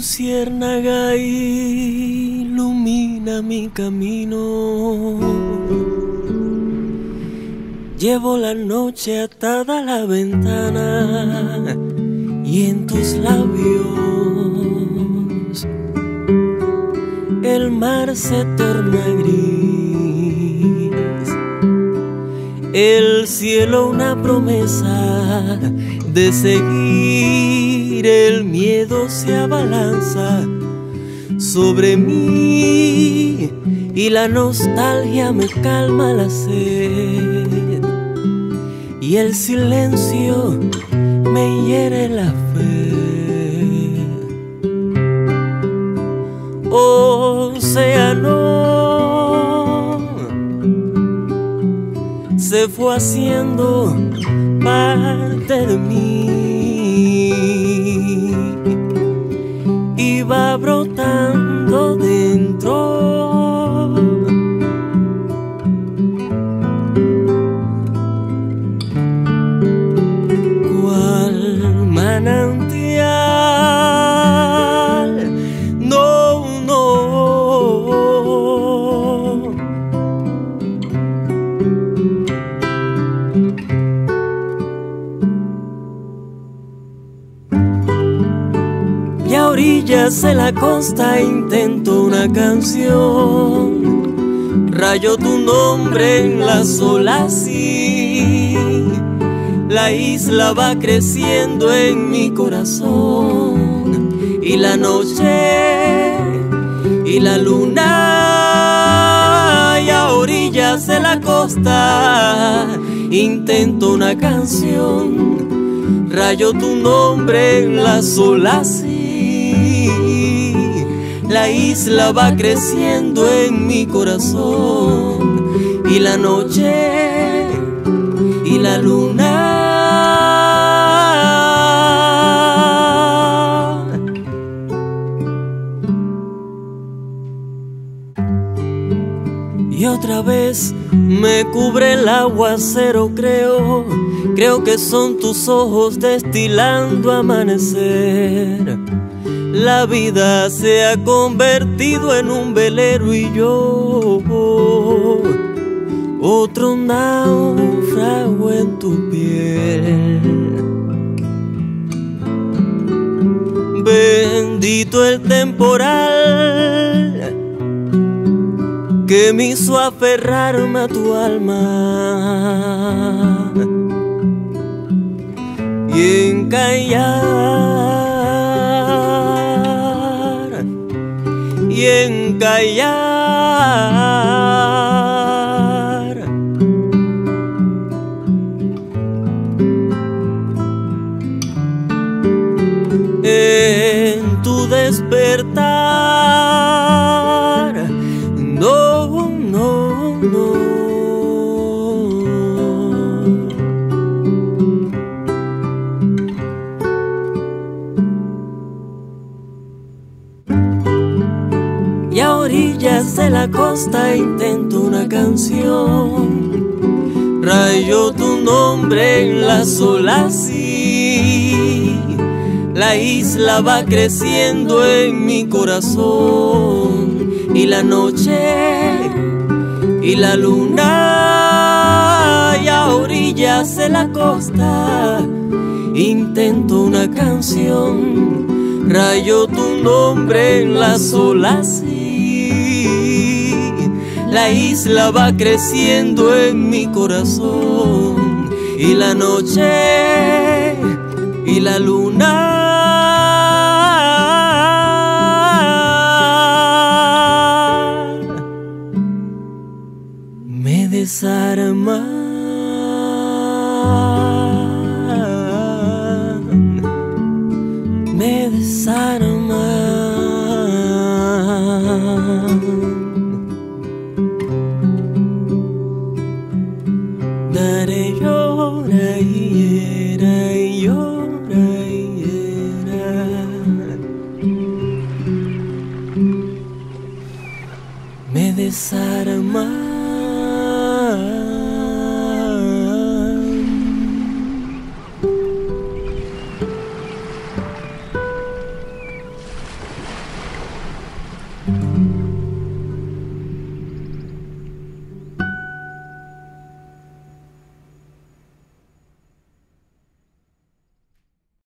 luciérnaga ilumina mi camino. Llevo la noche atada a la ventana y en tus labios el mar se torna gris. El cielo una promesa de seguir, el miedo se abalanza sobre mí y la nostalgia me calma la sed y el silencio me hiere la fe. Océano se fue haciendo parte de mí y va brotando dentro. Cual manantial, no, no. Y a orillas de la costa intento una canción, rayo tu nombre en las olas y la isla va creciendo en mi corazón y la noche y la luna. Y a orillas de la costa intento una canción, rayo tu nombre en las olas y la isla va creciendo en mi corazón y la noche y la luna. Y otra vez me cubre el aguacero, creo que son tus ojos destilando amanecer. La vida se ha convertido en un velero y yo otro náufrago en tu piel. Bendito el temporal que me hizo aferrarme a tu alma y encallar, y encallar en tu despertar. No, no, no. Y a orillas de la costa intento una canción, rayo tu nombre en las olas y la isla va creciendo en mi corazón y la noche y la luna. Y a orillas de la costa intento una canción, rayo tu nombre en las olas y la isla va creciendo en mi corazón y la noche y la luna. Me desarman, me desarman. Daré llora y era y llora y era. Me desarman.